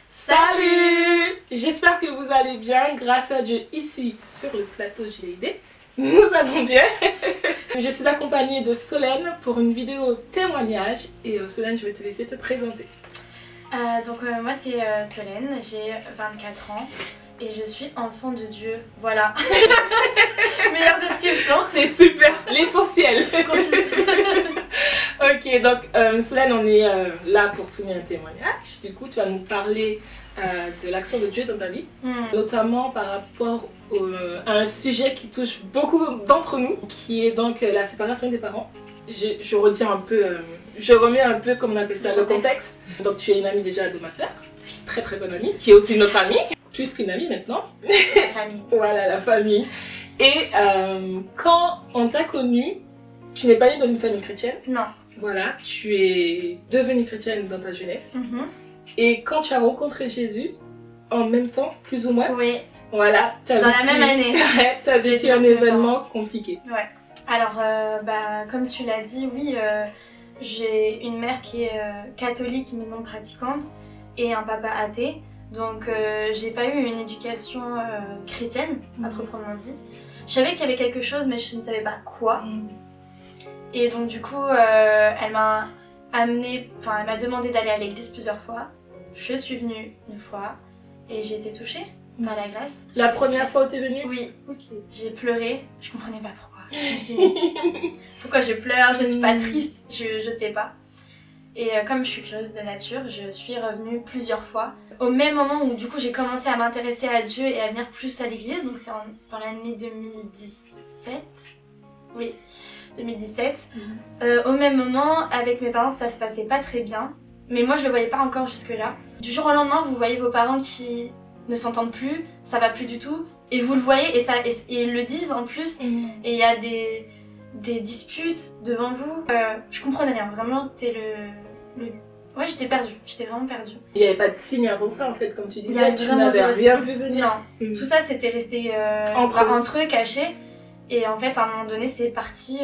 Salut! J'espère que vous allez bien, grâce à Dieu, ici sur le plateau JLD. Nous allons bien. Je suis accompagnée de Solène pour une vidéo témoignage. Et Solène, je vais te laisser te présenter. Moi c'est Solène, j'ai 24 ans et je suis enfant de Dieu, voilà. Meilleure description. C'est super, l'essentiel. Ok, donc Solène, on est là pour tourner un témoignage. Du coup, tu vas nous parler de l'action de Dieu dans ta vie, notamment par rapport à un sujet qui touche beaucoup d'entre nous, qui est donc la séparation des parents. Je retiens un peu, je remets un peu, comme on appelle ça, le contexte. Donc tu es une amie déjà de ma soeur, très très bonne amie, qui est aussi notre amie, plus qu'une amie maintenant. La famille. Voilà, la famille. Et quand on t'a connue, tu n'es pas née dans une famille chrétienne. Non. Voilà, tu es devenue chrétienne dans ta jeunesse. Et quand tu as rencontré Jésus, en même temps, plus ou moins, oui. Voilà, dans la même année. Tu as vécu un événement compliqué. Ouais. Alors, comme tu l'as dit, oui, j'ai une mère qui est catholique mais non pratiquante et un papa athée. Donc, j'ai pas eu une éducation chrétienne, à proprement dit. Je savais qu'il y avait quelque chose, mais je ne savais pas quoi. Et donc, du coup, elle m'a demandé d'aller à l'église plusieurs fois. Je suis venue une fois et j'ai été touchée par la grâce. La première fois où t'es venue? Oui. Ok. J'ai pleuré, je comprenais pas pourquoi. Je me suis dit, pourquoi je pleure, je suis pas triste, je sais pas. Et comme je suis curieuse de nature, je suis revenue plusieurs fois. Au même moment où du coup j'ai commencé à m'intéresser à Dieu et à venir plus à l'église, donc c'est dans l'année 2017. Oui, 2017. Au même moment, avec mes parents, ça se passait pas très bien. Mais moi je le voyais pas encore jusque là. Du jour au lendemain, vous voyez vos parents qui ne s'entendent plus, ça va plus du tout. Et vous le voyez et ils le disent en plus. Et il y a des disputes devant vous. Je comprenais rien, vraiment c'était Ouais, j'étais perdue, j'étais vraiment perdue. Il n'y avait pas de signe avant ça en fait, comme tu disais, tu n'avais rien vu venir. Non, tout ça c'était resté entre eux, caché. Et en fait, à un moment donné, c'est parti...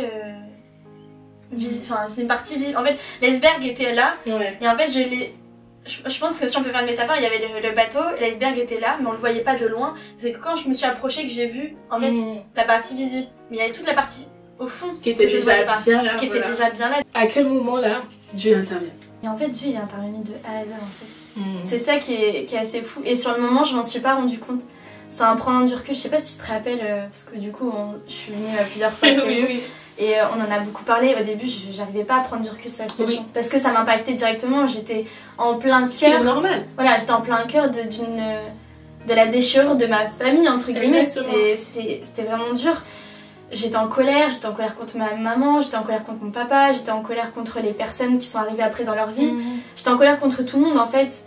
c'est une partie visible. En fait, l'iceberg était là. Ouais. Et en fait, je pense que si on peut faire une métaphore, il y avait le bateau, l'iceberg était là, mais on le voyait pas de loin. C'est que quand je me suis approchée que j'ai vu, en fait, la partie visible. Mais il y avait toute la partie au fond qui était déjà bien là. Qui était déjà bien là. À quel moment là, Dieu intervient? Et en fait, Dieu il est intervenu de A à Z en fait. C'est ça qui est assez fou. Et sur le moment, je m'en suis pas rendu compte. C'est un prendre du recul. Je sais pas si tu te rappelles, parce que du coup, je suis venue plusieurs fois chez vous. Oui. Et on en a beaucoup parlé. Au début, j'arrivais pas à prendre du recul sur la situation. Parce que ça m'impactait directement. J'étais en plein cœur. C'est normal. Voilà, j'étais en plein cœur de la déchirure de ma famille, entre guillemets. C'était vraiment dur. J'étais en colère contre ma maman, j'étais en colère contre mon papa, j'étais en colère contre les personnes qui sont arrivées après dans leur vie. J'étais en colère contre tout le monde en fait.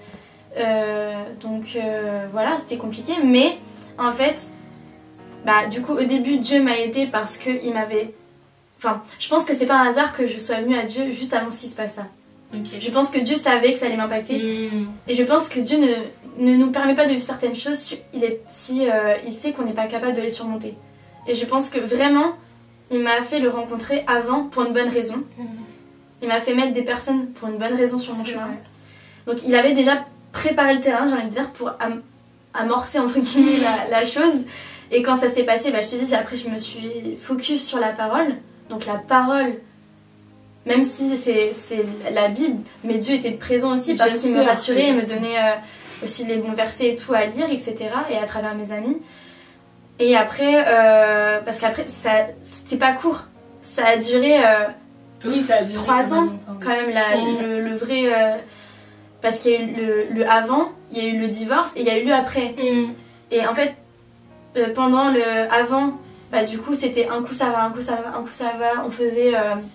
Voilà, c'était compliqué. Mais en fait, du coup, au début, Dieu m'a aidée parce qu'il m'avait... Enfin, je pense que c'est pas un hasard que je sois venue à Dieu juste avant ce qui se passe là. Okay. Je pense que Dieu savait que ça allait m'impacter. Et je pense que Dieu ne nous permet pas de vivre certaines choses si il sait qu'on n'est pas capable de les surmonter. Et je pense que vraiment, il m'a fait le rencontrer avant pour une bonne raison. Il m'a fait mettre des personnes pour une bonne raison sur mon chemin. Donc il avait déjà préparé le terrain, j'ai envie de dire, pour amorcer entre guillemets la chose. Et quand ça s'est passé, je te dis, après je me suis focus sur la parole. Donc la parole, même si c'est la Bible, mais Dieu était présent aussi parce qu'il me rassurait et me donnait aussi les bons versets et tout à lire, etc. Et à travers mes amis. Et après, parce qu'après, c'était pas court. Ça a duré, ça a duré 3 ans quand même, le vrai... parce qu'il y a eu le avant, il y a eu le divorce et il y a eu le après. Et en fait, pendant le avant, du coup, c'était un coup ça va, un coup ça va, un coup ça va. On faisait...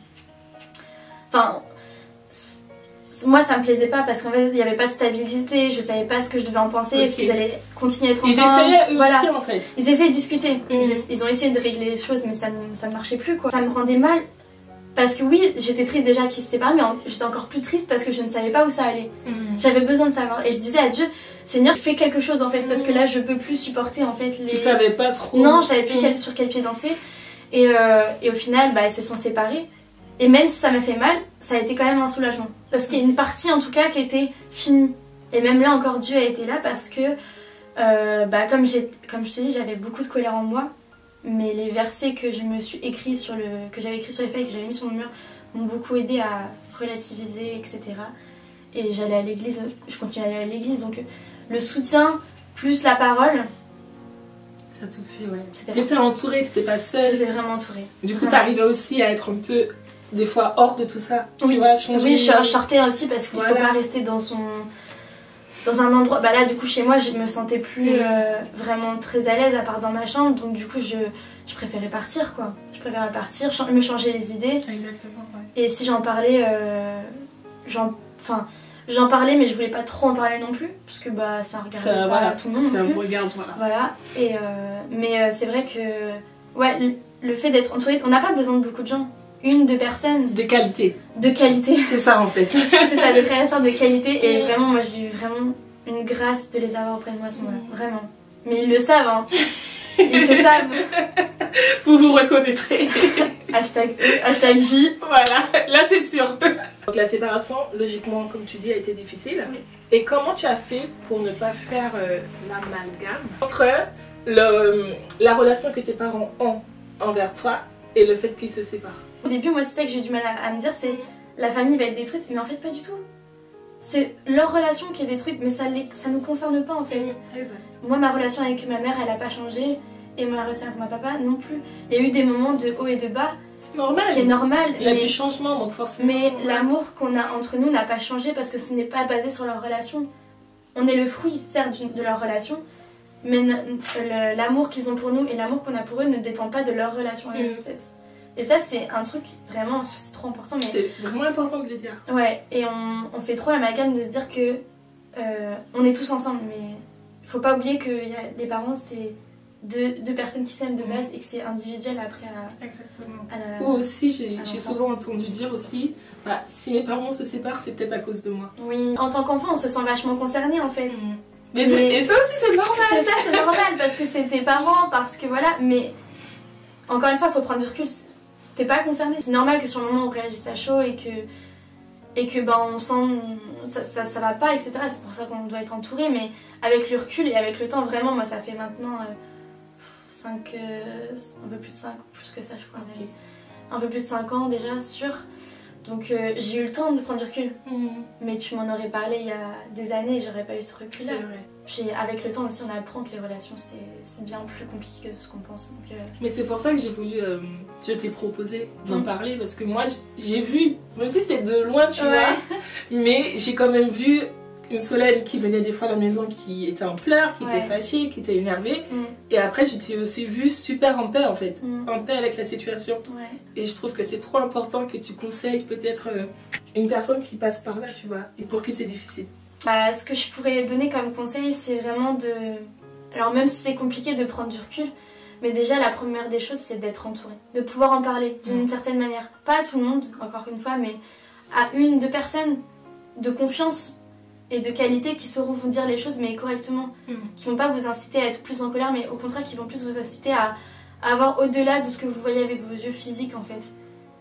moi ça me plaisait pas parce qu'en fait il n'y avait pas de stabilité, je savais pas ce que je devais en penser, est-ce qu'ils allaient continuer à être ensemble. Ils essayaient eux aussi en fait. Ils essayaient de discuter, ils ont essayé de régler les choses mais ça ne marchait plus quoi. Ça me rendait mal parce que oui j'étais triste déjà qu'ils se séparent mais j'étais encore plus triste parce que je ne savais pas où ça allait. J'avais besoin de savoir et je disais à Dieu, Seigneur fais quelque chose en fait parce que là je peux plus supporter en fait les... Tu savais pas trop. Non, je savais plus sur quel pied danser et au final ils se sont séparés. Et même si ça m'a fait mal, ça a été quand même un soulagement. Parce qu'il y a une partie en tout cas qui était finie. Et même là encore, Dieu a été là parce que, comme je te dis, j'avais beaucoup de colère en moi. Mais les versets que je me suis écrits que j'avais écrits sur les feuilles, que j'avais mis sur mon mur, m'ont beaucoup aidé à relativiser, etc. Et j'allais à l'église, je continue à aller à l'église, donc le soutien plus la parole. Ça tout fait, ouais. T'étais entourée, t'étais pas seule. J'étais vraiment entourée. Du coup, t'arrivais aussi à être un peu, des fois, hors de tout ça. Oui, tu vois, changer. Oui, je sortais aussi parce qu'il faut pas rester dans un endroit. Bah là, du coup, chez moi, je me sentais plus vraiment très à l'aise à part dans ma chambre, donc du coup, je préférais partir, quoi. Je préférais partir, me changer les idées. Exactement, ouais. Et si j'en parlais, j'en parlais, mais je voulais pas trop en parler non plus, parce que bah ça regarde pas tout le monde. Ça vous regarde, voilà. Et mais c'est vrai que ouais, le fait d'être entouré, on n'a pas besoin de beaucoup de gens. 1-2 personnes. De qualité. De qualité. C'est ça en fait. C'est ça, des frères et sœurs de qualité. Et vraiment, moi j'ai eu vraiment une grâce de les avoir auprès de moi à ce moment-là. Vraiment. Mais ils le savent, hein. Ils se savent. Vous vous reconnaîtrez. Hashtag E, hashtag J. Voilà, là c'est sûr. Donc la séparation, logiquement, comme tu dis, a été difficile. Oui. Et comment tu as fait pour ne pas faire l'amalgame entre la relation que tes parents ont envers toi et le fait qu'ils se séparent? Au début, moi c'est ça que j'ai eu du mal à me dire, c'est la famille va être détruite, mais en fait pas du tout. C'est leur relation qui est détruite, mais ça nous concerne pas en fait. Exact. Moi, ma relation avec ma mère, elle a pas changé. Et ma relation avec mon papa non plus. Il y a eu des moments de haut et de bas. C'est normal. Ce qui est normal. Il y a du changement, donc forcément. Mais l'amour qu'on a entre nous n'a pas changé parce que ce n'est pas basé sur leur relation. On est le fruit, certes, de leur relation. Mais l'amour qu'ils ont pour nous et l'amour qu'on a pour eux ne dépend pas de leur relation à eux, en fait. Et ça, c'est un truc vraiment, c'est trop important. Mais... c'est vraiment important de le dire. Ouais, et on fait trop l'amalgame de se dire que on est tous ensemble. Mais il faut pas oublier que les parents, c'est deux personnes qui s'aiment de base et que c'est individuel après Exactement. Ou aussi, j'ai souvent entendu dire aussi, bah, si mes parents se séparent, c'est peut-être à cause de moi. Oui, en tant qu'enfant, on se sent vachement concerné en fait. Et ça aussi, c'est normal. C'est ça, c'est normal parce que c'est tes parents, parce que voilà. Mais encore une fois, il faut prendre du recul. T'es pas concerné. C'est normal que sur le moment on réagisse à chaud et que ben on sent ça va pas, etc. C'est pour ça qu'on doit être entouré. Mais avec le recul et avec le temps, vraiment, moi ça fait maintenant 5, un peu plus de 5, plus que ça je crois. Okay. Un peu plus de 5 ans déjà, sûr. Donc j'ai eu le temps de prendre du recul. Mais tu m'en aurais parlé il y a des années et j'aurais pas eu ce recul là. C'est vrai. Puis avec le temps aussi on apprend que les relations c'est bien plus compliqué que ce qu'on pense. Donc, mais c'est pour ça que j'ai voulu, je t'ai proposé d'en parler parce que moi j'ai vu, même si c'était de loin tu vois, mais j'ai quand même vu une Solène qui venait des fois à la maison qui était en pleurs, qui était fâchée, qui était énervée. Et après, je t'ai aussi vue super en paix en fait, en paix avec la situation. Et je trouve que c'est trop important que tu conseilles peut-être une personne qui passe par là, tu vois, et pour qui c'est difficile. Bah, ce que je pourrais donner comme conseil, c'est vraiment de... Alors même si c'est compliqué de prendre du recul, mais déjà la première des choses, c'est d'être entouré. De pouvoir en parler d'une certaine manière. Pas à tout le monde, encore une fois, mais à 1-2 personnes de confiance et de qualité qui sauront vous dire les choses mais correctement, qui vont pas vous inciter à être plus en colère mais au contraire qui vont plus vous inciter à avoir au-delà de ce que vous voyez avec vos yeux physiques en fait.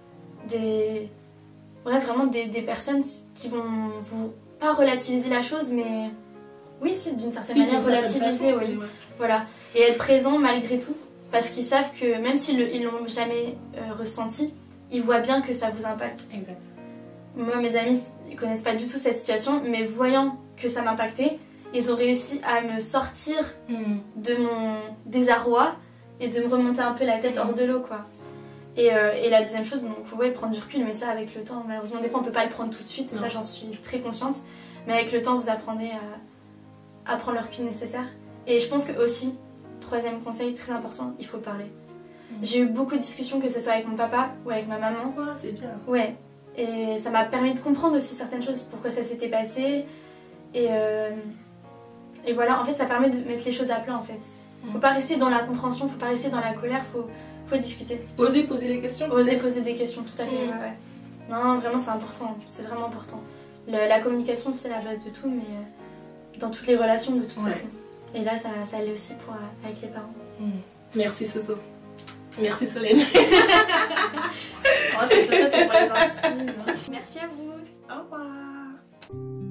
Vraiment des personnes qui vont vous pas relativiser la chose mais oui c'est d'une certaine manière relativiser, oui. Voilà. Et être présent malgré tout parce qu'ils savent que même s'ils l'ont jamais ressenti, ils voient bien que ça vous impacte. Exact. Moi mes amis ils connaissent pas du tout cette situation, mais voyant que ça m'impactait, ils ont réussi à me sortir de mon désarroi et de me remonter un peu la tête hors de l'eau, quoi. Et la deuxième chose, donc faut prendre du recul, mais ça avec le temps, malheureusement des fois on peut pas le prendre tout de suite, et ça j'en suis très consciente, mais avec le temps vous apprenez à prendre le recul nécessaire. Et je pense que aussi, troisième conseil très important, il faut parler. J'ai eu beaucoup de discussions, que ce soit avec mon papa ou avec ma maman. Ouais, c'est bien. Ouais. Et ça m'a permis de comprendre aussi certaines choses, pourquoi ça s'était passé. Et voilà, en fait, ça permet de mettre les choses à plat, en fait. Faut pas rester dans la compréhension, faut pas rester dans la colère, faut discuter. Oser poser des questions. Oser poser des questions, tout à fait, ouais. Non, vraiment, c'est important, c'est vraiment important. La communication, c'est la base de tout, mais dans toutes les relations, de toute façon. Et là, ça allait aussi avec les parents. Merci, Soso. Merci Solène. Oh, c'est pour les intimes. Merci à vous. Au revoir.